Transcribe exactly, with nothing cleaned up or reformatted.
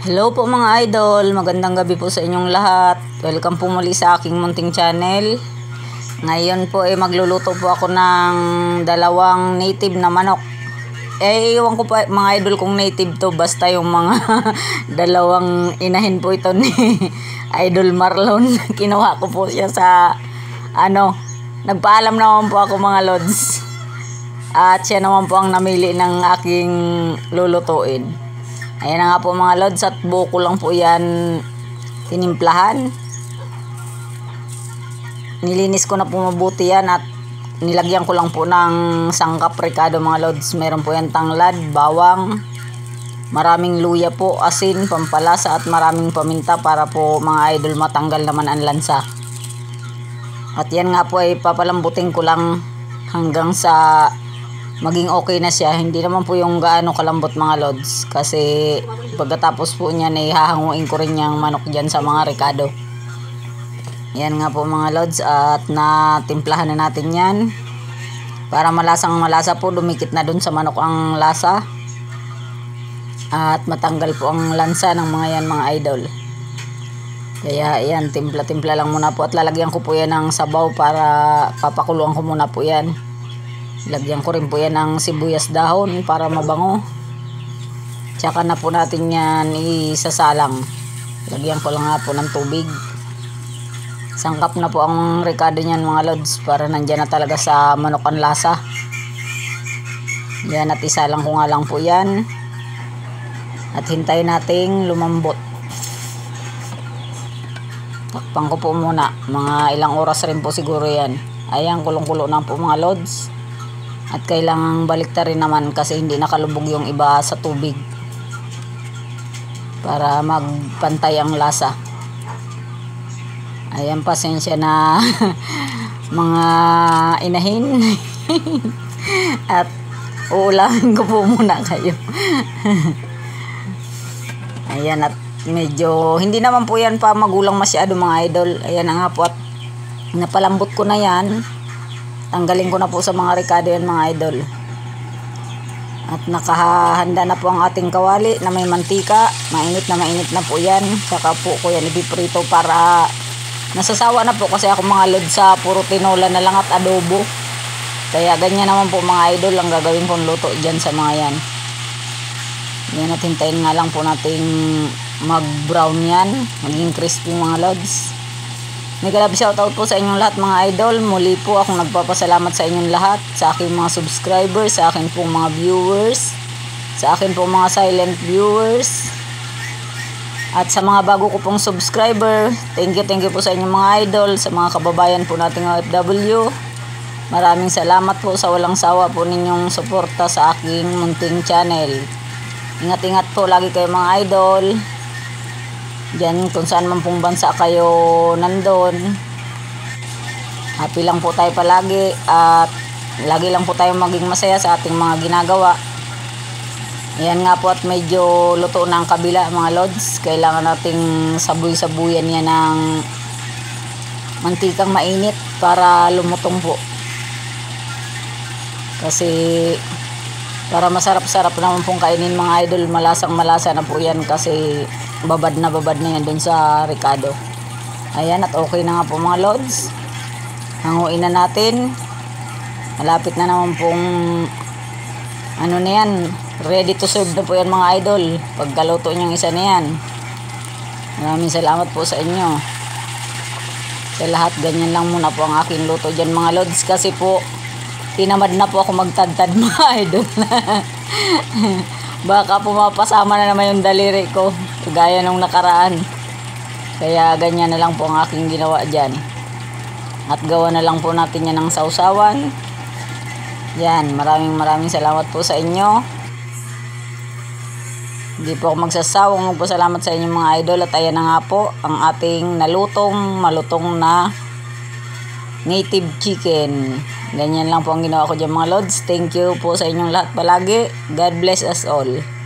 Hello po mga idol, magandang gabi po sa inyong lahat. Welcome po muli sa aking munting channel. Ngayon po ay eh, magluluto po ako ng dalawang native na manok. Eh iwan ko pa mga idol kung native to, basta yung mga dalawang inahin po ito ni Idol Marlon. Kinuha ko po siya sa ano, nagpaalam naman po ako mga lods. At siya naman po ang namili ng aking lulutuin. Ayan na nga po mga lods, at buko lang po yan tinimplahan. Nilinis ko na po mabuti yan at nilagyan ko lang po ng sangkap rekado mga lods. Meron po yan tanglad, bawang, maraming luya po, asin, pampalasa at maraming paminta para po mga idol matanggal naman ang lansa. At yan nga po ay papalambutin ko lang hanggang sa maging okay na siya. Hindi naman po yung gaano kalambot mga lods, kasi pagkatapos po niyan ay hahanguin ko rin yung manok dyan sa mga rekado. Yan nga po mga lods, at natimplahan na natin yan para malasang malasa po, dumikit na dun sa manok ang lasa at matanggal po ang lansa ng mga yan mga idol. Kaya yan, timpla-timpla lang muna po, at lalagyan ko po yan ng sabaw para papakuluan ko muna po yan. Lagyan ko rin po yan ng sibuyas dahon para mabango. Tsaka na po natin yan isasalang. Lagyan ko lang nga po ng tubig. Sangkap na po ang rekado niyan mga lods, para nandyan na talaga sa manok ang lasa. Yan, at isalang ko nga lang po yan. At hintayin nating lumambot. Takpan ko po muna. Mga ilang oras rin po siguro yan. Ayan, kulong-kulo na po mga lods. At kailangang baliktarin naman kasi hindi nakalubog yung iba sa tubig para magpantay ang lasa. Ayan, pasensya na mga inahin. At uulahin ko po muna kayo. Ayan, at medyo hindi naman po yan pa magulang masyado mga idol. Ayan na nga po, at napalambot ko na yan. Tanggalin ko na po sa mga rekado yan mga idol. At nakahanda na po ang ating kawali na may mantika. Mainit na mainit na po yan. Saka po ko yan ibiprito para nasasawa na po kasi ako mga lods sa puro tinola na lang at adobo. Kaya ganyan naman po mga idol ang gagawin kong luto dyan sa mga yan. Yan, at hintayin nga lang po nating mag brown yan, maging crispy mga lods. Nag-love shoutout po sa inyong lahat mga idol. Muli po akong nagpapasalamat sa inyong lahat, sa aking mga subscribers, sa akin pong mga viewers, sa akin pong mga silent viewers, at sa mga bago ko pong subscriber. Thank you, thank you po sa inyong mga idol, sa mga kababayan po nating O F W. Maraming salamat po sa walang sawa po ninyong suporta sa aking munting channel. Ingat-ingat po lagi kayo mga idol. Diyan kung saan man pong bansa kayo nandun. Happy lang po tayo palagi, at lagi lang po tayo maging masaya sa ating mga ginagawa. Ayan nga po, at medyo luto na ang kabila mga lods. Kailangan nating sabuy-sabuyan yan ng mantikang mainit para lumutong po. Kasi para masarap-sarap naman pong kainin mga idol, malasang malasa na po yan kasi babad na babad na yan dun sa rekado. Ayan, at okay na nga po mga lods. Hanguin na natin. Malapit na naman pong ano na yan, ready to serve na po yan mga idol pagkaluto niyang isa na yan. Maraming salamat po sa inyo sa lahat. Ganyan lang muna po ang aking luto dyan mga lods, kasi po tinamad na po ako magtadtad mga idol. Baka pumapasama na naman yung daliri ko gaya nung nakaraan. Kaya ganyan na lang po ang aking ginawa dyan. At gawa na lang po natin yan ng sausawan. Yan, maraming maraming salamat po sa inyo. Hindi po ako magsasawang magpasalamat sa inyong mga idol. At ayan na nga po ang ating nalutong malutong na native chicken. Ganyan lang po ang ginawa ko dyan mga lods. Thank you po sa inyong lahat palagi. God bless us all.